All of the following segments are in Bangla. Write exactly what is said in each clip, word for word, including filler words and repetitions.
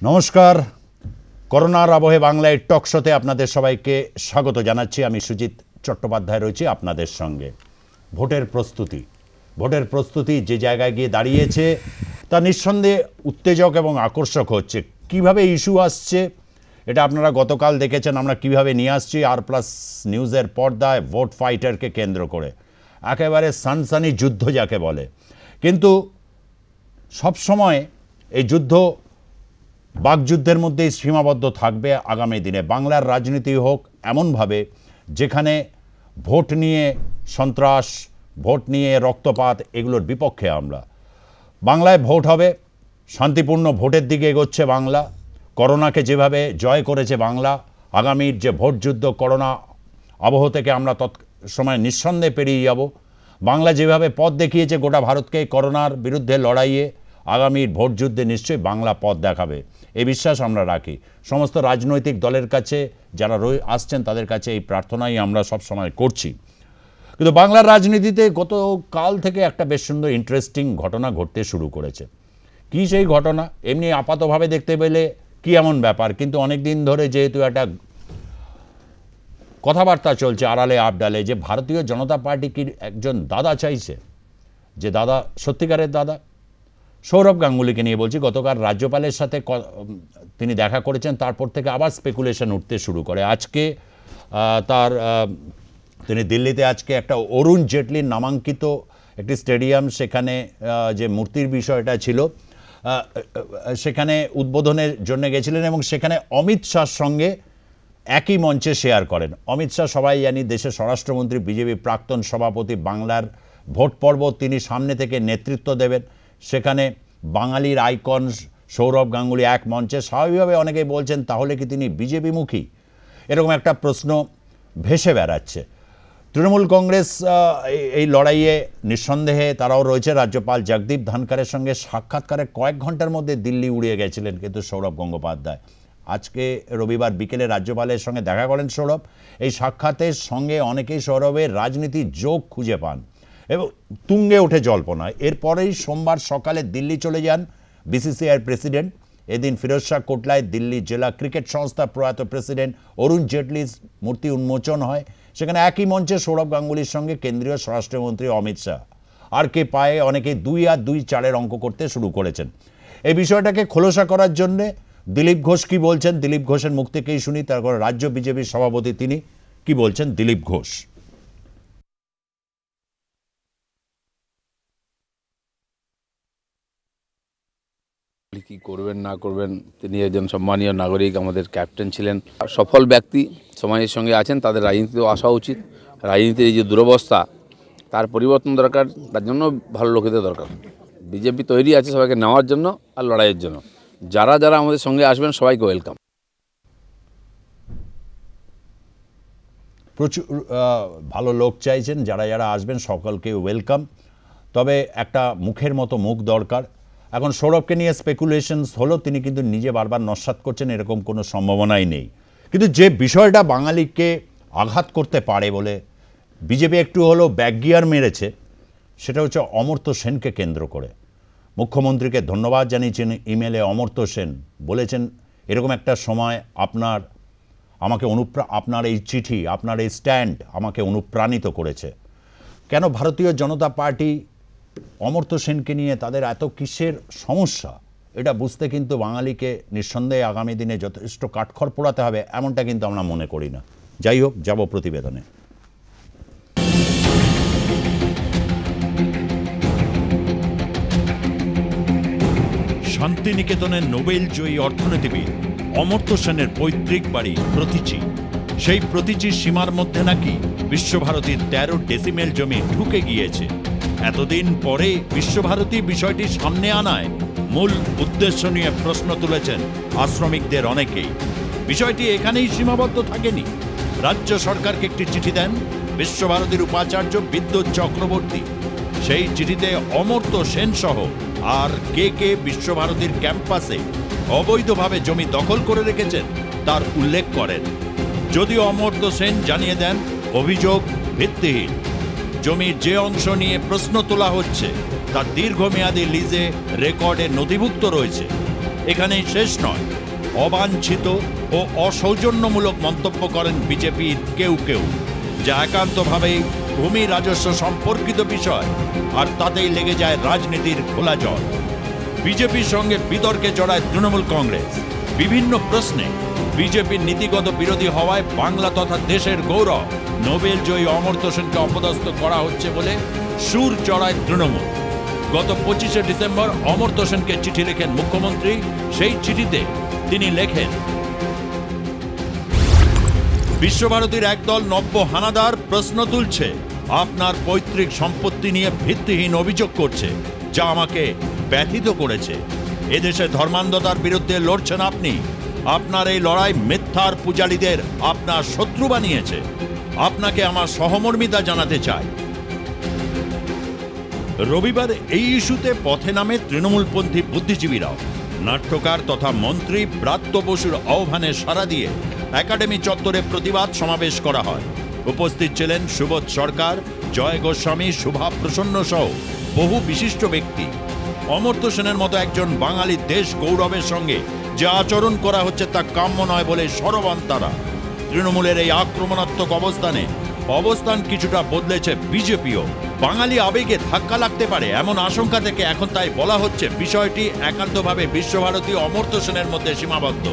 নমস্কার, করোনার আবহে বাংলায় টক শোতে আপনাদের সবাইকে স্বাগত জানাচ্ছি। আমি সুজিত চট্টোপাধ্যায় রয়েছি আপনাদের সঙ্গে। ভোটের প্রস্তুতি ভোটের প্রস্তুতি যে জায়গায় গিয়ে দাঁড়িয়েছে তা নিঃসন্দেহে উত্তেজক এবং আকর্ষক হচ্ছে। কিভাবে ইস্যু আসছে এটা আপনারা গতকাল দেখেছেন, আমরা কিভাবে নিয়ে আসছি আর প্লাস নিউজের পর্দায় ভোট ফাইটারকে কেন্দ্র করে একেবারে সানসানি যুদ্ধ যাকে বলে। কিন্তু সবসময় এই যুদ্ধ বাকযুদ্ধের মধ্যেই সীমাবদ্ধ থাকবে আগামী দিনে। বাংলার রাজনীতি হোক এমনভাবে যেখানে ভোট নিয়ে সন্ত্রাস, ভোট নিয়ে রক্তপাত, এগুলোর বিপক্ষে আমরা। বাংলায় ভোট হবে, শান্তিপূর্ণ ভোটের দিকে এগোচ্ছে বাংলা। করোনাকে যেভাবে জয় করেছে বাংলা, আগামীর যে ভোট যুদ্ধ, করোনা আবহ থেকে আমরা তৎ সময় নিঃসন্দেহে পেরিয়ে যাব। বাংলা যেভাবে পথ দেখিয়েছে গোটা ভারতকে করোনার বিরুদ্ধে লড়াইয়ে, আগামীর ভোট যুদ্ধে নিশ্চয়ই বাংলা পথ দেখাবে, এই বিশ্বাস আমরা রাখি। সমস্ত রাজনৈতিক দলের কাছে যারা রয়ে আসছেন তাদের কাছে এই প্রার্থনাই আমরা সব সময় করছি। কিন্তু বাংলার রাজনীতিতে গতকাল থেকে একটা বেশ সুন্দর ইন্টারেস্টিং ঘটনা ঘটতে শুরু করেছে। কি সেই ঘটনা? এমনি আপাতভাবে দেখতে পেলে কি এমন ব্যাপার, কিন্তু অনেক দিন ধরে যেহেতু একটা কথাবার্তা চলছে আড়ালে আবডালে যে ভারতীয় জনতা পার্টি কি একজন দাদা চাইছে, যে দাদা সত্যিকারের দাদা। সৌরভ গাঙ্গুলিকে নিয়ে বলছি। গতকাল রাজ্যপালের সাথে তিনি দেখা করেছেন, তারপর থেকে আবার স্পেকুলেশন উঠতে শুরু করে। আজকে তার তিনি দিল্লিতে আজকে একটা অরুণ জেটলির নামাঙ্কিত একটি স্টেডিয়াম, সেখানে যে মূর্তির বিষয়টা ছিল সেখানে উদ্বোধনের জন্য গেছিলেন এবং সেখানে অমিত শাহর সঙ্গে একই মঞ্চে শেয়ার করেন। অমিত শাহ সবাই জানি দেশের স্বরাষ্ট্রমন্ত্রী, বিজেপি প্রাক্তন সভাপতি। বাংলার ভোট পর্ব তিনি সামনে থেকে নেতৃত্ব দেবেন। সেখানে বাঙালির আইকন সৌরভ গাঙ্গুলি এক মঞ্চে। স্বাভাবিকভাবে অনেকেই বলছেন তাহলে কি তিনি বিজেপিমুখী, এরকম একটা প্রশ্ন ভেসে বেড়াচ্ছে। তৃণমূল কংগ্রেস এই লড়াইয়ে নিঃসন্দেহে তারাও রয়েছে। রাজ্যপাল জগদীপ ধনখড়ের সঙ্গে সাক্ষাৎকারে কয়েক ঘন্টার মধ্যে দিল্লি উড়িয়ে গেছিলেন কিন্তু সৌরভ গঙ্গোপাধ্যায়। আজকে রবিবার বিকেলে রাজ্যপালের সঙ্গে দেখা করেন সৌরভ। এই সাক্ষাতের সঙ্গে অনেকেই সৌরভের রাজনীতির যোগ খুঁজে পান এবং তুঙ্গে ওঠে জল্পনায়। এরপরেই সোমবার সকালে দিল্লি চলে যান বিসিসিআইয়ের প্রেসিডেন্ট। এদিন ফিরোজ শাহ কোটলায় দিল্লি জেলা ক্রিকেট সংস্থা প্রয়াত প্রেসিডেন্ট অরুণ জেটলির মূর্তি উন্মোচন হয়। সেখানে একই মঞ্চে সৌরভ গাঙ্গুলির সঙ্গে কেন্দ্রীয় স্বরাষ্ট্রমন্ত্রী অমিত শাহ। আর কে পায়ে অনেকে দুই আর দুই চারের অঙ্ক করতে শুরু করেছেন। এই বিষয়টাকে খোলসা করার জন্যে দিলীপ ঘোষ কি বলছেন, দিলীপ ঘোষের মুখ থেকেই শুনি। তারপর রাজ্য বিজেপির সভাপতি তিনি কি বলছেন, দিলীপ ঘোষ। কি করবেন না করবেন, তিনি একজন সম্মানীয় নাগরিক, আমাদের ক্যাপ্টেন ছিলেন, সফল ব্যক্তি, সমাজের সঙ্গে আছেন। তাদের রাজনীতিতেও আসা উচিত। রাজনীতির এই যে দুরবস্থা, তার পরিবর্তন দরকার। তার জন্য ভালো লোকেদের দরকার। বিজেপি তৈরি আছে সবাইকে নেওয়ার জন্য আর লড়াইয়ের জন্য। যারা যারা আমাদের সঙ্গে আসবেন সবাইকে ওয়েলকাম। প্রচুর ভালো লোক চাইছেন, যারা যারা আসবেন সকলকে ওয়েলকাম। তবে একটা মুখের মতো মুখ দরকার। এখন সৌরভকে নিয়ে স্পেকুলেশনস হলো, তিনি কিন্তু নিজে বারবার নস্যাৎ করছেন এরকম কোনো সম্ভাবনাই নেই। কিন্তু যে বিষয়টা বাঙালিকে আঘাত করতে পারে বলে বিজেপি একটু হলেও ব্যাকগিয়ার মেরেছে, সেটা হচ্ছে অমর্ত্য সেনকে কেন্দ্র করে। মুখ্যমন্ত্রীকে ধন্যবাদ জানিয়েছেন ইমেলে অমর্ত্য সেন। বলেছেন এরকম একটা সময় আপনার আমাকে অনুপ্রা আপনার এই চিঠি, আপনার এই স্ট্যান্ড আমাকে অনুপ্রাণিত করেছে। কেন ভারতীয় জনতা পার্টি অমর্ত্য সেনকে নিয়ে তাদের এত কিসের সমস্যা, এটা বুঝতে কিন্তু বাঙালিকে নিঃসন্দেহে আগামী দিনে যথেষ্ট কাঠখড় পোড়াতে হবে, এমনটা কিন্তু আমরা মনে করি না। যাই হোক, যাব প্রতিবেদনে। শান্তিনিকেতনের নোবেল জয়ী অর্থনীতিবিদ অমর্ত্য সেনের পৈতৃক বাড়ি প্রতীচি। সেই প্রতীচির সীমার মধ্যে নাকি বিশ্বভারতীর তেরো ডেসিমেল জমি ঢুকে গিয়েছে। এতদিন পরে বিশ্বভারতী বিষয়টি সামনে আনায় মূল উদ্দেশ্য নিয়ে প্রশ্ন তুলেছেন আশ্রমিকদের অনেকেই। বিষয়টি এখানেই সীমাবদ্ধ থাকেনি। রাজ্য সরকারকে একটি চিঠি দেন বিশ্বভারতীর উপাচার্য বিদ্যুৎ চক্রবর্তী। সেই চিঠিতে অমর্ত্য সেন সহ আর কে কে বিশ্বভারতীর ক্যাম্পাসে অবৈধভাবে জমি দখল করে রেখেছেন তার উল্লেখ করেন। যদিও অমর্ত্য সেন জানিয়ে দেন অভিযোগ ভিত্তিহীন। জমির যে অংশ নিয়ে প্রশ্ন তোলা হচ্ছে তা দীর্ঘমেয়াদী লিজে রেকর্ডে নথিভুক্ত রয়েছে। এখানেই শেষ নয়, অবাঞ্ছিত ও অসৌজন্যমূলক মন্তব্য করেন বিজেপির কেউ কেউ, যা একান্তভাবেই ভূমি রাজস্ব সম্পর্কিত বিষয়, আর তাতেই লেগে যায় রাজনীতির খোলা জল। বিজেপির সঙ্গে বিতর্কে জড়ায় তৃণমূল কংগ্রেস। বিভিন্ন প্রশ্নে বিজেপির নীতিগত বিরোধী হওয়ায় বাংলা তথা দেশের গৌরব নোবেল জয়ী অমর্ত্য সেনকে অপদস্থ করা হচ্ছে বলে সুর চড়ায় তৃণমূল। গত পঁচিশে ডিসেম্বর অমর্ত্য সেনকে চিঠি লেখেন মুখ্যমন্ত্রী। সেই চিঠিতে তিনি লেখেন, বিশ্বভারতীর একদল নব্য হানাদার প্রশ্ন তুলছে, আপনার পৈতৃক সম্পত্তি নিয়ে ভিত্তিহীন অভিযোগ করছে, যা আমাকে ব্যথিত করেছে। এদেশে ধর্মান্ধতার বিরুদ্ধে লড়ছেন আপনি। আপনার এই লড়াই মিথ্যার পূজারীদের আপনার শত্রু বানিয়েছে। আপনাকে আমার সহমর্মিতা জানাতে চাই। রবিবার এই ইস্যুতে পথে নামে তৃণমূলপন্থী বুদ্ধিজীবীরাও। নাট্যকার তথা মন্ত্রী ব্রাত্য বসুর আহ্বানে সাড়া দিয়ে একাডেমি চত্বরে প্রতিবাদ সমাবেশ করা হয়। উপস্থিত ছিলেন সুবোধ সরকার, জয় গোস্বামী, শুভা প্রসন্ন সহ বহু বিশিষ্ট ব্যক্তি। অমর্ত্য সেনের মতো একজন বাঙালি দেশ গৌরবের সঙ্গে যে আচরণ করা হচ্ছে তা কাম্য নয় বলে সরবান তারা। তৃণমূলের এই আক্রমণাত্মক অবস্থানে অবস্থান কিছুটা বদলেছে বিজেপিও। বাঙালি আবেগে ধাক্কা লাগতে পারে এমন আশঙ্কা থেকে এখন তাই বলা হচ্ছে বিষয়টি একান্তভাবে বিশ্বভারতী অমর্ত্য সেনের মধ্যে সীমাবদ্ধ।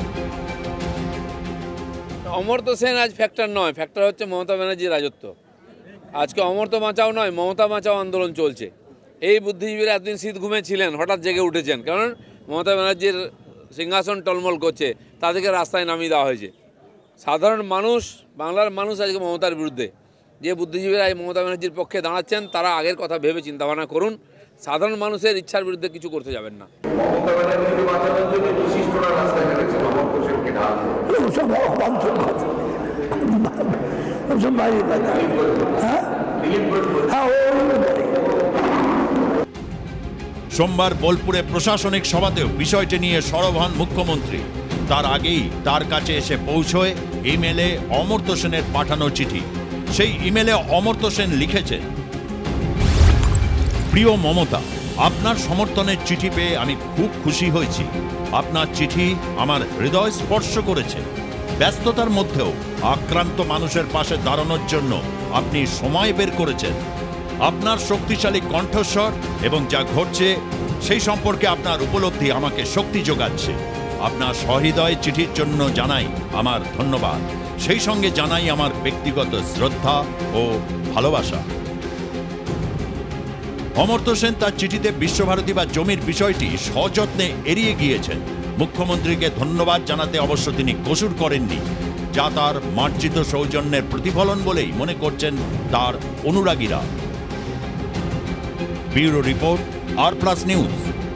অমর্ত্য সেন আজ ফ্যাক্টর নয়, ফ্যাক্টর হচ্ছে মমতা ব্যানার্জির রাজত্ব। আজকে অমর্ত্য বাঁচাও নয়, মমতা বাঁচাও আন্দোলন চলছে। এই বুদ্ধিজীবীরা এতদিন শীত ঘুমে ছিলেন, হঠাৎ জেগে উঠেছেন, কারণ মমতা ব্যানার্জির সিংহাসন টলমল করছে, তাদেরকে রাস্তায় নামিয়ে দেওয়া হয়েছে। সাধারণ মানুষ, বাংলার মানুষ আজকে মমতার বিরুদ্ধে। যে বুদ্ধিজীবীরা এই মমতা ব্যানার্জির পক্ষে দাঁড়াচ্ছেন তারা আগের কথা ভেবে চিন্তাভাবনা করুন। সাধারণ মানুষের ইচ্ছার বিরুদ্ধে কিছু করতে যাবেন না। মমতা ব্যানার্জিকে বাঁচানোর জন্য বিশিষ্টরা রাস্তায় নেমেছেন অমর্ত্য সেনকে ঢাল সোমবার বোলপুরে প্রশাসনিক সভাতেও বিষয়টি নিয়ে সরব হন মুখ্যমন্ত্রী। তার আগেই তার কাছে এসে পৌঁছয় ইমেলে অমর্ত্য সেনের পাঠানো চিঠি। সেই ইমেলে অমর্ত্য সেন লিখেছেন, প্রিয় মমতা, আপনার সমর্থনের চিঠি পেয়ে আমি খুব খুশি হয়েছি। আপনার চিঠি আমার হৃদয় স্পর্শ করেছে। ব্যস্ততার মধ্যেও আক্রান্ত মানুষের পাশে দাঁড়ানোর জন্য আপনি সময় বের করেছেন। আপনার শক্তিশালী কণ্ঠস্বর এবং যা ঘটছে সেই সম্পর্কে আপনার উপলব্ধি আমাকে শক্তি যোগাচ্ছে। আপনার সহৃদয় চিঠির জন্য জানাই আমার ধন্যবাদ। সেই সঙ্গে জানাই আমার ব্যক্তিগত শ্রদ্ধা ও ভালোবাসা। অমর্ত্য সেন তার চিঠিতে বিশ্বভারতী বা জমির বিষয়টি সযত্নে এড়িয়ে গিয়েছেন। মুখ্যমন্ত্রীকে ধন্যবাদ জানাতে অবশ্য তিনি কসুর করেননি, যা তার মার্জিত সৌজন্যের প্রতিফলন বলেই মনে করছেন তার অনুরাগীরা। Bureau report, R plus news.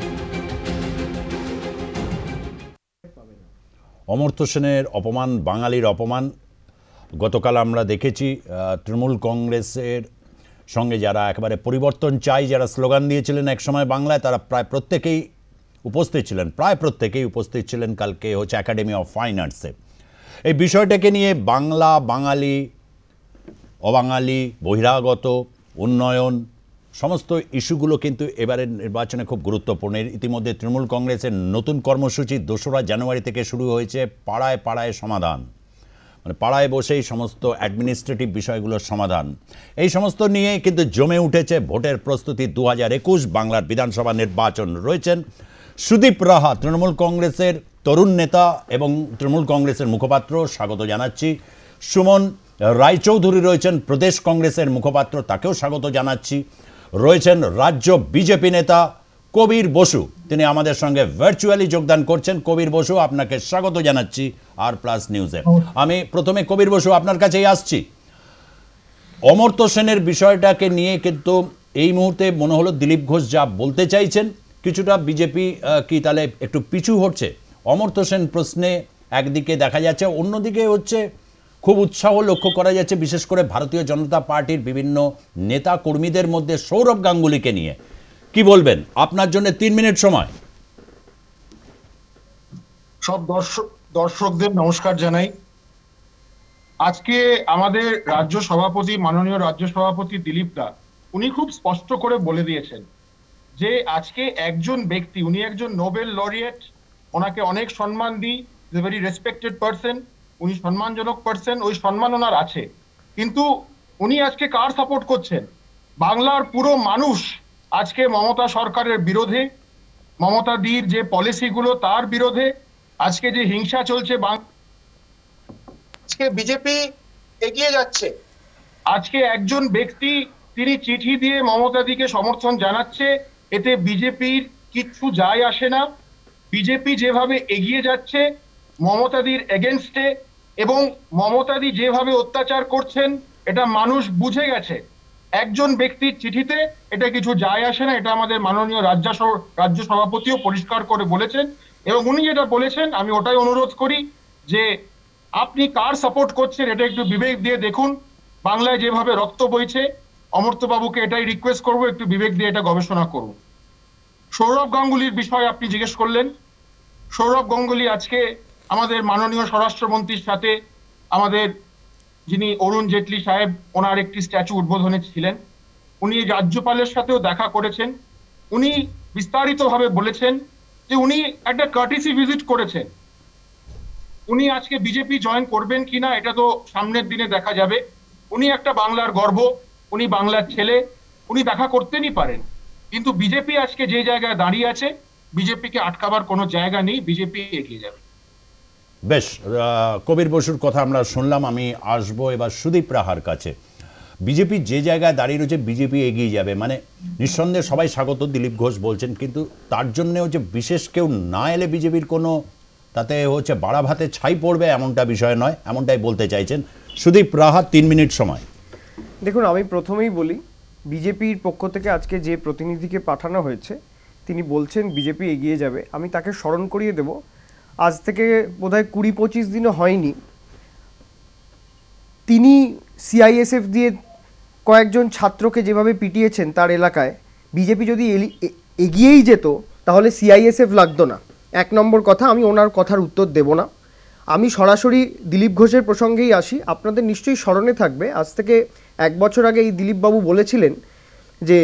Amartya সেনের অপমান বাঙালির অপমান। গতকাল আমরা দেখেছি তৃণমূল কংগ্রেসের সঙ্গে যারা একেবারে পরিবর্তন চাই, যারা স্লোগান দিয়েছিলেন একসময় বাংলায়, তারা প্রায় প্রত্যেকেই উপস্থিত ছিলেন প্রায় প্রত্যেকেই উপস্থিত ছিলেন কালকে হচ্ছে একাডেমি অফ ফাইন আর্টসে। এই বিষয়টাকে নিয়ে বাংলা, বাঙালি, অবাঙালি, বহিরাগত, উন্নয়ন সমস্ত ইস্যুগুলো কিন্তু এবারের নির্বাচনে খুব গুরুত্বপূর্ণ। ইতিমধ্যে তৃণমূল কংগ্রেসের নতুন কর্মসূচি দোসরা জানুয়ারি থেকে শুরু হয়েছে, পাড়ায় পাড়ায় সমাধান, মানে পাড়ায় বসেই সমস্ত অ্যাডমিনিস্ট্রেটিভ বিষয়গুলোর সমাধান। এই সমস্ত নিয়ে কিন্তু জমে উঠেছে ভোটের প্রস্তুতি। দু হাজার একুশ বাংলার বিধানসভা নির্বাচন। রয়েছেন সুদীপ রাহা, তৃণমূল কংগ্রেসের তরুণ নেতা এবং তৃণমূল কংগ্রেসের মুখপাত্র, স্বাগত জানাচ্ছি। সুমন রায়চৌধুরী রয়েছেন প্রদেশ কংগ্রেসের মুখপাত্র, তাকেও স্বাগত জানাচ্ছি। রয়েছেন রাজ্য বিজেপি নেতা কবির বসু, তিনি আমাদের সঙ্গে ভার্চুয়ালি যোগদান করছেন। কবির বসু, আপনাকে স্বাগত জানাচ্ছি আর প্লাস নিউজে। আমি প্রথমে কবির বসু আপনার কাছেই আসছি। অমর্ত্য সেনের বিষয়টাকে নিয়ে কিন্তু এই মুহূর্তে মনে হলো দিলীপ ঘোষ যা বলতে চাইছেন, কিছুটা বিজেপি কি তাহলে একটু পিছু হচ্ছে? অমর্ত্য সেন প্রশ্নে একদিকে দেখা যাচ্ছে, অন্যদিকে হচ্ছে খুব উৎসাহ লক্ষ্য করা যাচ্ছে বিশেষ করে ভারতীয় জনতা পার্টির বিভিন্ন নেতা কর্মীদের মধ্যে সৌরভ গাঙ্গুলিকে নিয়ে। কি বলবেন? আপনার জন্য তিন মিনিট সময়। সব দর্শক দর্শকদের নমস্কার জানাই। আজকে আমাদের রাজ্য সভাপতি, মাননীয় রাজ্য সভাপতি দিলীপ দা, উনি খুব স্পষ্ট করে বলে দিয়েছেন যে আজকে একজন ব্যক্তি, উনি একজন নোবেল লরিয়েট ওনাকে অনেক সম্মান দিই, is a very respected person, উনি সম্মানজনক পার্সন, ওই সম্মান ওনার আছে। কিন্তু উনি আজকে কার সাপোর্ট করছেন? বাংলার পুরো মানুষ আজকে মমতা সরকারের বিরোধে, মমতা দির যে পলিসিগুলো তার বিরোধে, আজকে যে হিংসা চলছে, আজকে বিজেপি এগিয়ে যাচ্ছে। আজকে একজন ব্যক্তি তিনি চিঠি দিয়ে মমতা দিকে সমর্থন জানাচ্ছে, এতে বিজেপির কিচ্ছু যায় আসে না। বিজেপি যেভাবে এগিয়ে যাচ্ছে মমতাদির এগেনস্টে, এবং মমতাদি যেভাবে অত্যাচার করছেন এটা মানুষ বুঝে গেছে। একজন ব্যক্তির চিঠিতে এটা কিছু যায় আসে না, এটা আমাদের মাননীয় রাজ্য রাজ্য সভাপতিও পরিষ্কার করে বলেছেন। এবং উনি যেটা বলেছেন আমি ওটাই অনুরোধ করি যে আপনি কার সাপোর্ট করছেন এটা একটু বিবেক দিয়ে দেখুন। বাংলায় যেভাবে রক্ত বইছে, অমর্ত্যবাবুকে এটাই রিকোয়েস্ট করবো একটু বিবেক দিয়ে এটা গবেষণা করুন। সৌরভ গাঙ্গুলির বিষয়ে আপনি জিজ্ঞেস করলেন। সৌরভ গাঙ্গুলি আজকে আমাদের মাননীয় স্বরাষ্ট্রমন্ত্রীর সাথে আমাদের যিনি অরুণ জেটলি সাহেব ওনার একটি স্ট্যাচু উদ্বোধনে ছিলেন, উনি রাজ্যপালের সাথেও দেখা করেছেন। উনি বিস্তারিতভাবে বলেছেন যে উনি একটা কার্টিসি ভিজিট করেছেন। উনি আজকে বিজেপি জয়েন করবেন কিনা এটা তো সামনের দিনে দেখা যাবে। উনি একটা বাংলার গর্ব, উনি বাংলার ছেলে, উনি দেখা করতেনই পারেন। কিন্তু বিজেপি আজকে যে জায়গায় দাঁড়িয়ে আছে, বিজেপিকে আটকাবার কোনো জায়গা নেই, বিজেপি এগিয়ে যাবে। বেশ, কবির বসুর কথা আমরা শুনলাম। আমি আসবো এবার সুদীপ রাহার কাছে। বিজেপি যে জায়গায় দাঁড়িয়ে রয়েছে বিজেপি এগিয়ে যাবে, মানে নিঃসন্দেহে সবাই স্বাগত, দিলীপ ঘোষ বলছেন, কিন্তু তার জন্যেও যে বিশেষ কেউ না এলে বিজেপির কোনো তাতে হচ্ছে বাড়া ভাতে ছাই পড়বে এমনটা বিষয় নয়, এমনটাই বলতে চাইছেন সুদীপ রাহা। তিন মিনিট সময়। দেখুন, আমি প্রথমেই বলি, বিজেপির পক্ষ থেকে আজকে যে প্রতিনিধিকে পাঠানো হয়েছে তিনি বলছেন বিজেপি এগিয়ে যাবে। আমি তাকে স্মরণ করিয়ে দেব, আজ থেকে বোধহয় কুড়ি পঁচিশ দিনও হয়নি তিনি সিআইএসএফ দিয়ে কয়েকজন ছাত্রকে যেভাবে পিটিয়েছেন তার এলাকায়, বিজেপি যদি এগিয়েই যেত তাহলে সিআইএসএফ লাগতো না। এক নম্বর কথা, আমি ওনার কথার উত্তর দেব না। আমি সরাসরি দিলীপ ঘোষের প্রসঙ্গেই আসি। আপনাদের নিশ্চয়ই স্মরণে থাকবে, আজ থেকে এক বছর আগে এই দিলীপবাবু বলেছিলেন যে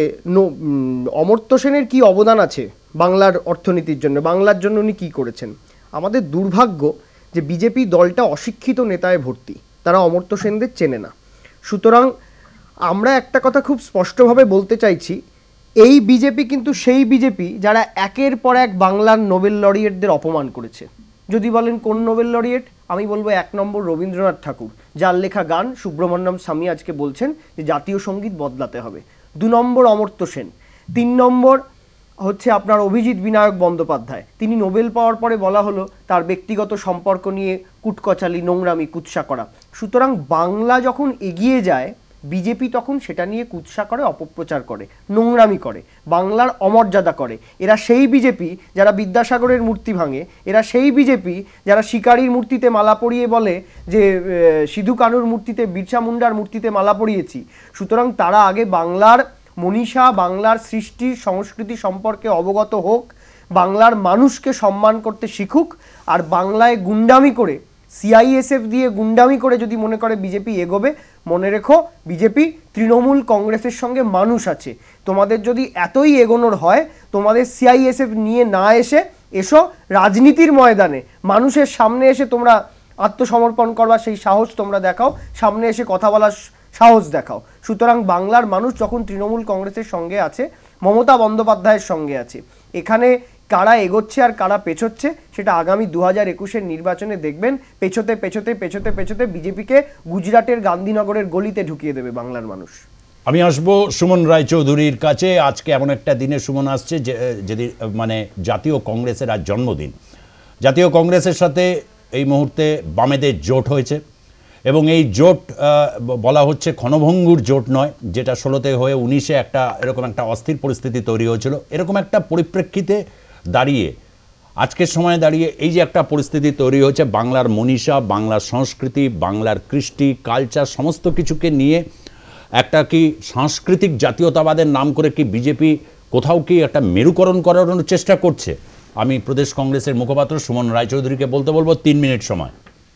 অমর্ত্য সেনের কী অবদান আছে বাংলার অর্থনীতির জন্য, বাংলার জন্য উনি কী করেছেন। আমাদের দুর্ভাগ্য যে বিজেপি দলটা অশিক্ষিত নেতায় ভর্তি, তারা অমর্ত্য সেনদের চেনে না। সুতরাং আমরা একটা কথা খুব স্পষ্টভাবে বলতে চাইছি, এই বিজেপি কিন্তু সেই বিজেপি যারা একের পর এক বাংলার নোবেল লরিয়েটদের অপমান করেছে। যদি বলেন কোন নোবেল লরিয়েট, আমি বলবো এক নম্বর রবীন্দ্রনাথ ঠাকুর, যার লেখা গান সুব্রমণ্যম স্বামী আজকে বলছেন যে জাতীয় সঙ্গীত বদলাতে হবে। দু নম্বর অমর্ত্য সেন। তিন নম্বর হচ্ছে আপনার অভিজিৎ বিনায়ক বন্দ্যোপাধ্যায়, তিনি নোবেল পাওয়ার পরে বলা হলো তার ব্যক্তিগত সম্পর্ক নিয়ে কুটকচালি, নোংরামি, কুৎসা করা। সুতরাং বাংলা যখন এগিয়ে যায় বিজেপি তখন সেটা নিয়ে কুৎসা করে, অপপ্রচার করে, নোংরামি করে, বাংলার অমর্যাদা করে। এরা সেই বিজেপি যারা বিদ্যাসাগরের মূর্তি ভাঙে, এরা সেই বিজেপি যারা শিকারির মূর্তিতে মালা পরিয়ে বলে যে সিধু কানুর মূর্তিতে, বিরসা মুন্ডার মূর্তিতে মালা পরিয়েছি। সুতরাং তারা আগে বাংলার মনীষা, বাংলার সৃষ্টি সংস্কৃতি সম্পর্কে অবগত হোক, বাংলার মানুষকে সম্মান করতে শিখুক। আর বাংলায় গুন্ডামি করে, সিআইএসএফ দিয়ে গুন্ডামি করে যদি মনে করে বিজেপি এগোবে, মনে রেখো বিজেপি তৃণমূল কংগ্রেসের সঙ্গে মানুষ আছে। তোমাদের যদি এতই এগোনোর হয়, তোমাদের সিআইএসএফ নিয়ে না এসে এসো রাজনীতির ময়দানে, মানুষের সামনে এসে তোমরা আত্মসমর্পণ করবা, সেই সাহস তোমরা দেখাও, সামনে এসে কথা বলার সাহস দেখাও। সুতরাং বাংলার মানুষ যখন তৃণমূল কংগ্রেসের সঙ্গে আছে, মমতা বন্দ্যোপাধ্যায়ের সঙ্গে আছে, এখানে কারা এগোচ্ছে আর কারা পেছোচ্ছে সেটা আগামী দু হাজার একুশের নির্বাচনে দেখবেন। পেছোতে পেছোতে পেছোতে পেছোতে বিজেপিকে গুজরাটের গান্ধীনগরের গলিতে ঢুকিয়ে দেবে বাংলার মানুষ। আমি আসবো সুমন রায়চৌধুরীর কাছে। আজকে এমন একটা দিনে সুমন আসছে যে যেদিন মানে জাতীয় কংগ্রেসের আজ জন্মদিন। জাতীয় কংগ্রেসের সাথে এই মুহূর্তে বামেদের জোট হয়েছে এবং এই জোট বলা হচ্ছে ক্ষণভঙ্গুর জোট নয়, যেটা ষোলোতে হয়ে উনিশে একটা এরকম একটা অস্থির পরিস্থিতি তৈরি হয়েছিল। এরকম একটা পরিপ্রেক্ষিতে দাঁড়িয়ে আজকের সময়ে দাঁড়িয়ে এই যে একটা পরিস্থিতি তৈরি হয়েছে, বাংলার মনীষা, বাংলার সংস্কৃতি, বাংলার কৃষ্টি, কালচার সমস্ত কিছুকে নিয়ে একটা কি সাংস্কৃতিক জাতীয়তাবাদের নাম করে কি বিজেপি কোথাও কি একটা মেরুকরণ করানোর চেষ্টা করছে? আমি প্রদেশ কংগ্রেসের মুখপাত্র সুমন রায়চৌধুরীকে বলতে বলবো, তিন মিনিট সময়।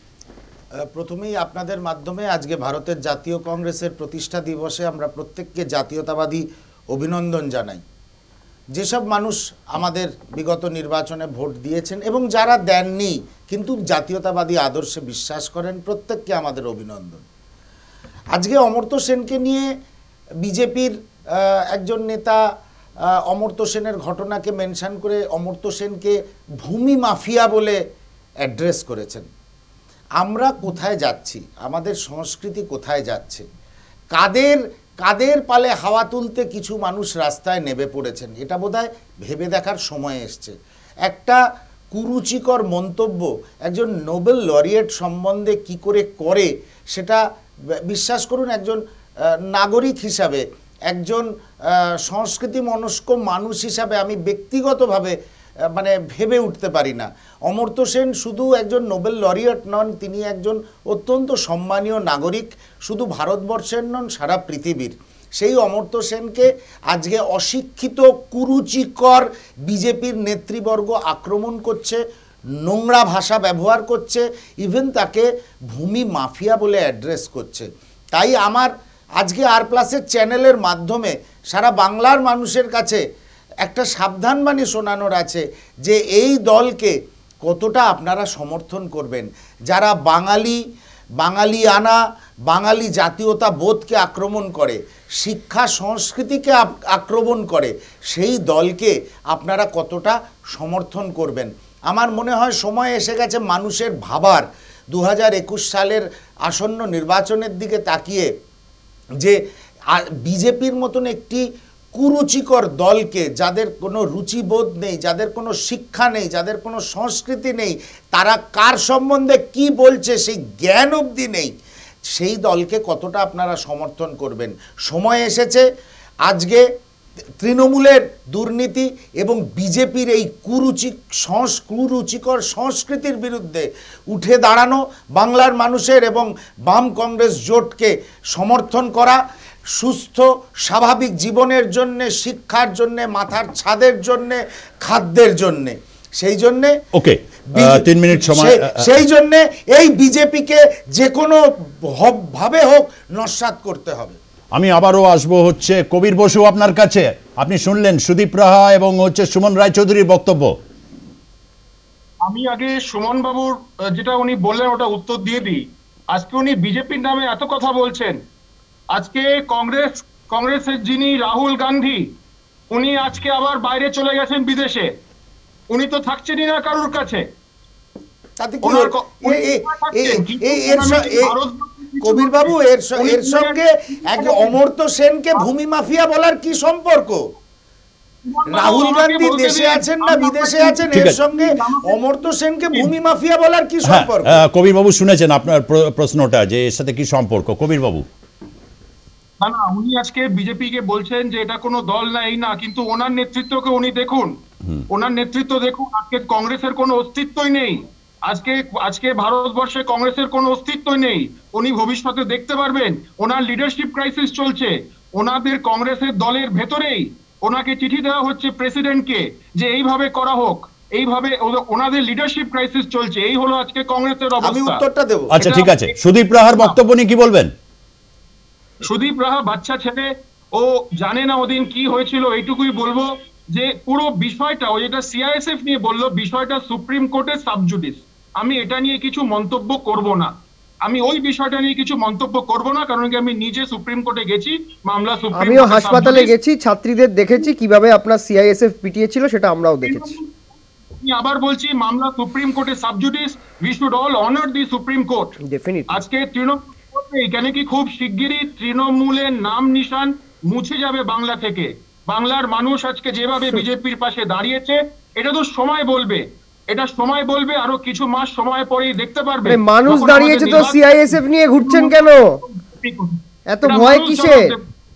প্রথমেই আপনাদের মাধ্যমে আজকে ভারতের জাতীয় কংগ্রেসের প্রতিষ্ঠা দিবসে আমরা প্রত্যেককে জাতীয়তাবাদী অভিনন্দন জানাই। যেসব মানুষ আমাদের বিগত নির্বাচনে ভোট দিয়েছেন এবং যারা দেননি কিন্তু জাতীয়তাবাদী আদর্শে বিশ্বাস করেন, প্রত্যেককে আমাদের অভিনন্দন। আজকে অমর্ত্য সেনকে নিয়ে বিজেপির একজন নেতা অমর্ত্য সেনের ঘটনাকে মেনশন করে অমর্ত্য সেনকে ভূমি মাফিয়া বলে অ্যাড্রেস করেছেন। আমরা কোথায় যাচ্ছি? আমাদের সংস্কৃতি কোথায় যাচ্ছে? কাদের কাদের পালে হাওয়া তুলতে কিছু মানুষ রাস্তায় নেমে পড়েছেন, এটা বোধহয় ভেবে দেখার সময় এসছে। একটা কুরুচিকর মন্তব্য একজন নোবেল লরিয়েট সম্বন্ধে কি করে করে সেটা বিশ্বাস করুন, একজন নাগরিক হিসাবে, একজন সংস্কৃতি মনস্ক মানুষ হিসাবে আমি ব্যক্তিগতভাবে মানে ভেবে উঠতে পারি না। অমর্ত্য সেন শুধু একজন নোবেল লরিয়েট নন, তিনি একজন অত্যন্ত সম্মানীয় নাগরিক, শুধু ভারতবর্ষের নন, সারা পৃথিবীর। সেই অমর্ত্য সেনকে আজকে অশিক্ষিত কুরুচিকর বিজেপির নেতৃবর্গ আক্রমণ করছে, নোংরা ভাষা ব্যবহার করছে, ইভেন তাকে ভূমি মাফিয়া বলে অ্যাড্রেস করছে। তাই আমার আজকে আর প্লাসের চ্যানেলের মাধ্যমে সারা বাংলার মানুষের কাছে একটা সাবধানবাণী শোনানোর আছে যে এই দলকে কতটা আপনারা সমর্থন করবেন। যারা বাঙালি বাঙালি আনা বাঙালি জাতীয়তা বোধকে আক্রমণ করে, শিক্ষা সংস্কৃতিকে আক্রমণ করে, সেই দলকে আপনারা কতটা সমর্থন করবেন। আমার মনে হয় সময় এসে গেছে মানুষের ভাবার, দু হাজার একুশ সালের আসন্ন নির্বাচনের দিকে তাকিয়ে, যে বিজেপির মতন একটি কুরুচিকর দলকে, যাদের কোনো রুচিবোধ নেই, যাদের কোনো শিক্ষা নেই, যাদের কোনো সংস্কৃতি নেই, তারা কার সম্বন্ধে কি বলছে সেই জ্ঞান অবধি নেই, সেই দলকে কতটা আপনারা সমর্থন করবেন। সময় এসেছে আজকে তৃণমূলের দুর্নীতি এবং বিজেপির এই কুরুচি সংস কুরুচিকর সংস্কৃতির বিরুদ্ধে উঠে দাঁড়ানো, বাংলার মানুষের এবং বাম কংগ্রেস জোটকে সমর্থন করা, সুস্থ স্বাভাবিক জীবনের জন্যে, শিক্ষার জন্যে, মাথার ছাদের জন্যে, খাদ্যের জন্যে। সেই জন্যে ওকে তিন মিনিট সময়, সেই জন্যে এই বিজেপিকে যে কোনো ভাবে হোক নস্যাৎ করতে হবে। আমি আবারও আসবো হচ্ছে কবির বসু আপনার কাছে। আপনি শুনলেন সুদীপ রাহা এবং হচ্ছে সুমন রায়চৌধুরীর বক্তব্য। আমি আগে সুমন বাবুর যেটা উনি বললেন ওটা উত্তর দিয়ে দিই। আজকে উনি বিজেপির নামে এত কথা বলছেন। আজকে কংগ্রেস কংগ্রেসের যিনি রাহুল গান্ধী, উনি আজকে আবার বাইরে চলে গেছেন বিদেশে, উনি তো থাকছেনই না কারোর কাছে। কবির বাবু এর এর সঙ্গে অমর্ত্য সেনকে ভূমি মাফিয়া বলার কি সম্পর্ক? রাহুল গান্ধী দেশে আছেন না বিদেশে আছেন, এর সঙ্গে অমর্ত্য সেনকে ভূমি মাফিয়া বলার কি সম্পর্ক? কবির বাবু শুনেছেন আপনার প্রশ্নটা, যে এর সাথে কি সম্পর্ক? কবির বাবু না না, উনি আজকে বিজেপিকে বলছেন যে এটা কোনো দল না, এই না, কিন্তু ওনার নেতৃত্বকে উনি দেখুন, ওনার নেতৃত্ব দেখুন। আজকে কংগ্রেসের কোনো অস্তিত্বই নেই, আজকে আজকে ভারতবর্ষে কংগ্রেসের কোনো অস্তিত্বই নেই। উনি ভবিষ্যতে দেখতে পারবেন ওনার লিডারশিপ ক্রাইসিস চলছে, ওনাদের কংগ্রেসের দলের ভেতরেই ওনাকে চিঠি দেওয়া হচ্ছে প্রেসিডেন্টকে যে এইভাবে করা হোক, এইভাবে ওনাদের লিডারশিপ ক্রাইসিস চলছে। এই হলো আজকে কংগ্রেসের অবস্থা। আমি উত্তরটা দেব। আচ্ছা ঠিক আছে, সুদীপ রাহার বক্তব্য নিয়ে কি বলবেন? সুদীপ রাহা বাচ্চা ছেলে, ও জানে না ওদিন কি হয়েছিল, এইটুকুই বলবো যে পুরো বিষয়টা, ও যেটা সিআইএসএফ নিয়ে বললো, বিষয়টা সুপ্রিম কোর্টের সাবজুডিস। আমি এটা নিয়ে কিছু মন্তব্য করব না, আমি ওই বিষয়টা নিয়ে কিছু মন্তব্য করব না, কারণ কি আমি নিজে সুপ্রিম কোর্টে গেছি, মামলা সুপ্রিম কোর্টে, আমিও হাসপাতালে গেছি, ছাত্রীদের দেখেছি কিভাবে আপনার সিআইএসএফ পিটিয়েছিল, সেটা আমরাও দেখেছি। আমি আবার বলছি, মামলা সুপ্রিম কোর্টে sub judice, we should all honour the supreme court. Definitely. আজকে তৃণমূল এখানে কি খুব শিগগিরই তৃণমূলের নাম নিশান মুছে যাবে বাংলা থেকে। বাংলার মানুষ আজকে যেভাবে বিজেপির পাশে দাঁড়িয়েছে, এটা তো সময় বলবে, এটা সময় বলবে, আরো কিছু মাস সময় পরেই দেখতে পারবে মানুষ দাঁড়িয়েছে। তো সিআইএসএফ নিয়ে ঘুরছেন কেন? এত ভয় কিসের?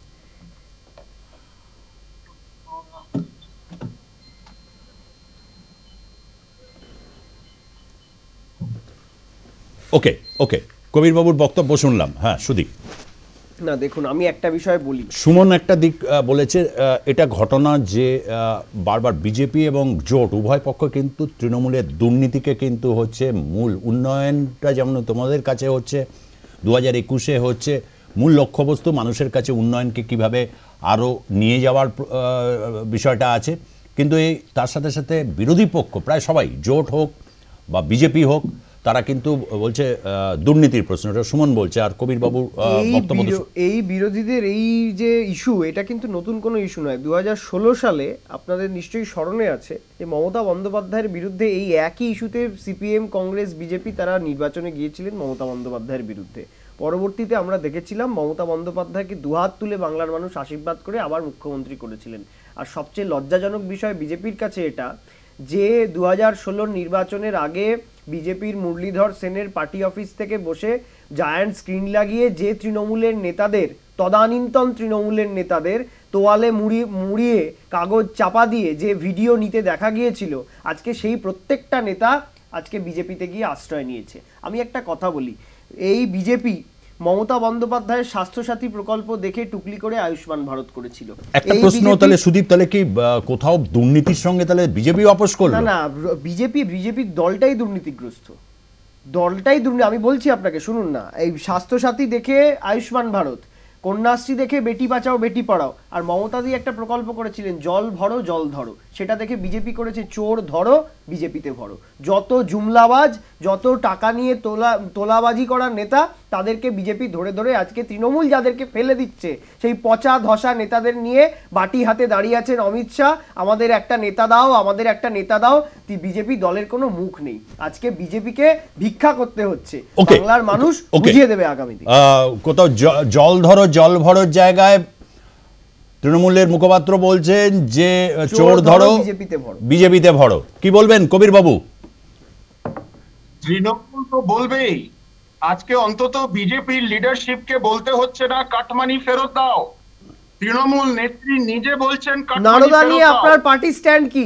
ওকে ওকে কবির বাবুর বক্তব্য শুনলাম। হ্যাঁ সুদীপ। না দেখুন, আমি একটা বিষয় বলি, সুমন একটা দিক বলেছে, এটা ঘটনা যে বারবার বিজেপি এবং জোট উভয় পক্ষ কিন্তু তৃণমূলের দুর্নীতিকে কিন্তু হচ্ছে মূল, উন্নয়নটা যেমন তোমাদের কাছে হচ্ছে দু হাজার একুশে হচ্ছে মূল লক্ষ্যবস্তু মানুষের কাছে উন্নয়নকে কিভাবে আরও নিয়ে যাওয়ার বিষয়টা আছে, কিন্তু এই তার সাথে সাথে বিরোধী পক্ষ প্রায় সবাই, জোট হোক বা বিজেপি হোক, তারা কিন্তু বলছে দুর্নীতির প্রশ্নটা সুমন বলছে, আর কবিরবাবুর বক্তব্য। এই বিরোধীদের এই যে ইস্যু, এটা কিন্তু নতুন কোনো ইস্যু নয়। দু হাজার ষোলো সালে আপনাদের নিশ্চয়ই স্মরণে আছে যে মমতা বন্দ্যোপাধ্যায়ের বিরুদ্ধে এই একই ইস্যুতে সিপিএম, কংগ্রেস, বিজেপি তারা নির্বাচনে গিয়েছিলেন মমতা বন্দ্যোপাধ্যায়ের বিরুদ্ধে। পরবর্তীতে আমরা দেখেছিলাম মমতা বন্দ্যোপাধ্যায়কে দুহাত তুলে বাংলার মানুষ আশীর্বাদ করে আবার মুখ্যমন্ত্রী করেছিলেন। আর সবচেয়ে লজ্জাজনক বিষয় বিজেপির কাছে এটা যে দু হাজার ষোলোর নির্বাচনের আগে বিজেপির মুরলীধর সেনের পার্টি অফিস থেকে বসে জায়ান্ট স্ক্রিন লাগিয়ে যে তৃণমূলের নেতাদের, তদানীন্তন তৃণমূলের নেতাদের তোয়ালে মুড়ি মুড়িয়ে কাগজ চাপা দিয়ে যে ভিডিও নিতে দেখা গিয়েছিল, আজকে সেই প্রত্যেকটা নেতা আজকে বিজেপিতে গিয়ে আশ্রয় নিয়েছে। আমি একটা কথা বলি, এই বিজেপি মমতা বন্দ্যোপাধ্যায়ের স্বাস্থ্যসাথী প্রকল্প দেখে টুকলি করে আয়ুষ্মান ভারত করেছিল। একটা প্রশ্ন তাহলে সুদীপ, তাহলে কি কোথাও দুর্নীতির সঙ্গে তাহলে বিজেপি আপোষ করলো? না না, বিজেপি বিজেপির দলটাই দুর্নীতিগ্রস্ত, দলটাই দুর্নীতি। আমি বলছি আপনাকে, শুনুন না, এই স্বাস্থ্যসাথী দেখে আয়ুষ্মান ভারত, কন্যাশ্রী দেখে বেটি বাঁচাও বেটি পড়াও, আর মমতা দিয়ে একটা প্রকল্প করেছিলেন জল ভরো জল ধরো, সেটা দেখে বিজেপি করেছে চোর ধরো বিজেপিতে ভরো। যত জুমলাবাজ, যত টাকা নিয়ে তোলা তোলাবাজি করার নেতা, তাদেরকে বিজেপি ধরে ধরে আজকে তৃণমূল যাদেরকে ফেলে দিচ্ছে, সেই পচা ধসা নেতাদের নিয়ে বাটি হাতে দাঁড়িয়ে আছেন অমিত শাহ, আমাদের একটা নেতা দাও, আমাদের একটা নেতা দাও। বিজেপি দলের কোনো মুখ নেই, আজকে বিজেপিকে ভিক্ষা করতে হচ্ছে। বাংলার মানুষ বুঝিয়ে দেবে আগামী দিন। কোথাও জল ধরো জল ভরোর জায়গায় তৃণমূলের মুখপাত্র বলছেন যে চোর ধরো বিজেপিতে ভরো। কি বলবেন কবির বাবু? তৃণমূল তো বলবেই, আজকে অন্তত বিজেপির লিডারশিপকে বলতে হচ্ছে না কাটমানি ফেরত দাও। তৃণমূল নেত্রী নিজে বলছেন নারদা নিয়ে আপনার পার্টি স্ট্যান্ড কি?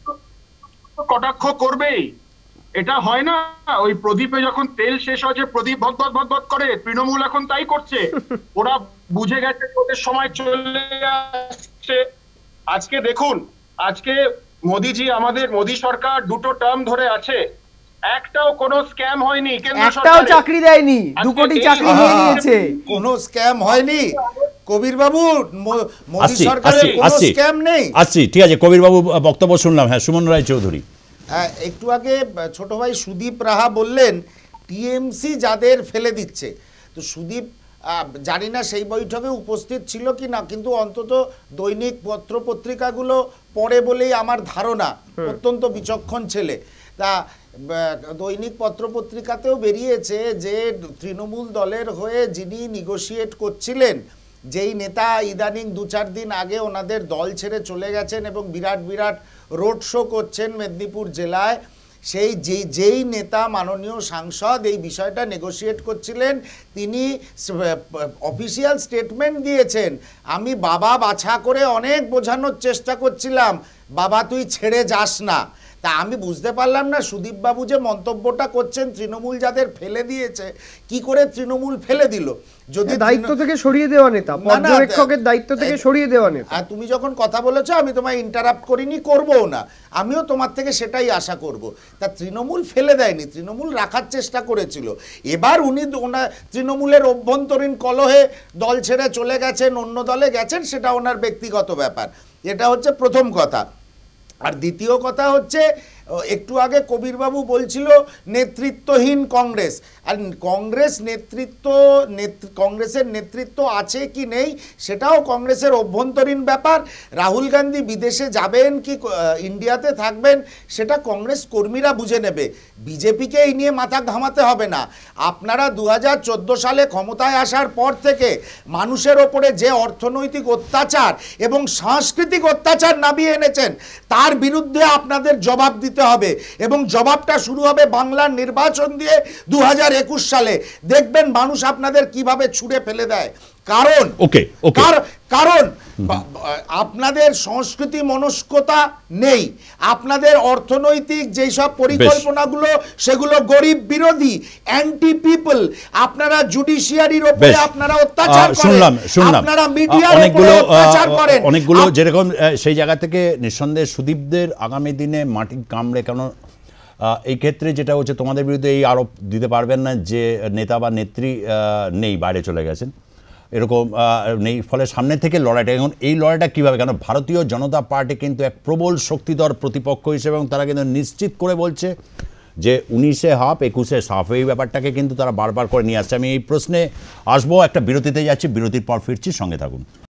কটাক্ষ করবেই, এটা হয় না? ওই প্রদীপে যখন তেল শেষ হয়েছে প্রদীপ ভদভদ ভদভদ করে, তৃণমূল এখন তাই করছে। ওরা বুঝে গেছে ওদের সময় চলে আসছে। আজকে দেখুন, আজকে মোদিজি, আমাদের মোদি সরকার দুটো টার্ম ধরে আছে, একটাও কোনো স্ক্যাম হয়নি, একটাও চাকরি দেয়নি, দু কোটি চাকরি নিয়ে নিয়েছে, কোনো স্ক্যাম হয়নি। কবির বাবু, মোদি সরকারের কোনো স্ক্যাম নেই। আচ্ছা ঠিক আছে, কবির বাবু বক্তব্য শুনলাম। হ্যাঁ, সুমন রায় চৌধুরী। একটু আগে ছোট ভাই সুদীপ রাহা বললেন টিএমসি যাদের ফেলে দিচ্ছে, তো সুদীপ জানি না সেই বৈঠকে উপস্থিত ছিল কি না, কিন্তু অন্তত দৈনিক পত্র পত্রিকাগুলো পড়ে বলেই আমার ধারণা, অত্যন্ত বিচক্ষণ ছেলে। তা দৈনিক পত্র পত্রিকাতেও বেরিয়েছে যে তৃণমূল দলের হয়ে যিনি নেগোশিয়েট করছিলেন, যেই নেতা ইদানিং দু চার দিন আগে ওনাদের দল ছেড়ে চলে গেছেন এবং বিরাট বিরাট রোড শো করছেন মেদিনীপুর জেলায়, সেই যেই যেই নেতা মাননীয় সাংসদ এই বিষয়টা নেগোশিয়েট করছিলেন, তিনি অফিসিয়াল স্টেটমেন্ট দিয়েছেন, আমি বাবা বাছা করে অনেক বোঝানোর চেষ্টা করছিলাম, বাবা তুই ছেড়ে যাস না। তা আমি বুঝতে পারলাম না সুদীপবাবু যে মন্তব্যটা করছেন তৃণমূল যাদের ফেলে দিয়েছে, কি করে তৃণমূল ফেলে দিল? যদি দায়িত্ব থেকে সরিয়ে দেওয়া নেতা, পর্যবেক্ষকের দায়িত্ব থেকে সরিয়ে দেওয়া নেতা। আর তুমি যখন কথা বলেছো আমি তোমায় ইন্টারাপ্ট করিনি, করবও না, আমিও তোমার থেকে সেটাই আশা করব। তা তৃণমূল ফেলে দেয়নি, তৃণমূল রাখার চেষ্টা করেছিল। এবার উনি ওনার তৃণমূলের অভ্যন্তরীণ কলহে দল ছেড়ে চলে গেছেন, অন্য দলে গেছেন, সেটা ওনার ব্যক্তিগত ব্যাপার। এটা হচ্ছে প্রথম কথা। আর দ্বিতীয় কথা হচ্ছে, একটু আগে কবিরবাবু বলছিল নেতৃত্বহীন কংগ্রেস, আর কংগ্রেস নেতৃত্ব কংগ্রেসের নেতৃত্ব আছে কি নেই সেটাও কংগ্রেসের অভ্যন্তরীণ ব্যাপার। রাহুল গান্ধী বিদেশে যাবেন কি ইন্ডিয়াতে থাকবেন সেটা কংগ্রেস কর্মীরা বুঝে নেবে, বিজেপিকে এই নিয়ে মাথা ঘামাতে হবে না। আপনারা দু হাজার চোদ্দো সালে ক্ষমতায় আসার পর থেকে মানুষের ওপরে যে অর্থনৈতিক অত্যাচার এবং সাংস্কৃতিক অত্যাচার নামিয়ে এনেছেন, তার বিরুদ্ধে আপনাদের জবাব দিতে হবে, এবং জবাবটা শুরু হবে বাংলার নির্বাচন দিয়ে দু হাজার একুশ সালে। দেখবেন মানুষ আপনাদের কিভাবে ছুঁড়ে ফেলে দেয়। কারণ ওকে ওকে কারণ আপনাদের সংস্কৃতি মনস্কতা নেই, আপনাদের অর্থনৈতিক যেই সব পরিকল্পনাগুলো সেগুলো গরিব বিরোধী, অ্যান্টি পিপল। আপনারা জুডিশিয়ারির উপরে আপনারা অত্যাচার করেন, আপনারা মিডিয়ার উপরে অত্যাচার করেন, অনেকগুলো যেরকম সেই জায়গা থেকে নিঃসন্দেহে সুদীপদের আগামী দিনে মাটি কামড়ে। কেন এই ক্ষেত্রে যেটা হচ্ছে, তোমাদের বিরুদ্ধে এই আরোপ দিতে পারবেন না যে নেতা বা নেত্রী নেই, বাইরে চলে গেছেন। এরকম নেই, ফলে সামনে থেকে লড়াইটা, এখন এই লড়াইটা কীভাবে, কেন ভারতীয় জনতা পার্টি কিন্তু এক প্রবল শক্তিধর প্রতিপক্ষ হিসেবে, এবং তারা কিন্তু নিশ্চিত করে বলছে যে উনিশে হাফ একুশে সাফ, এই ব্যাপারটাকে কিন্তু তারা বারবার করে নিয়ে আসছে। আমি এই প্রশ্নে আসবো, একটা বিরতিতে যাচ্ছি, বিরতির পর ফিরছি, সঙ্গে থাকুন।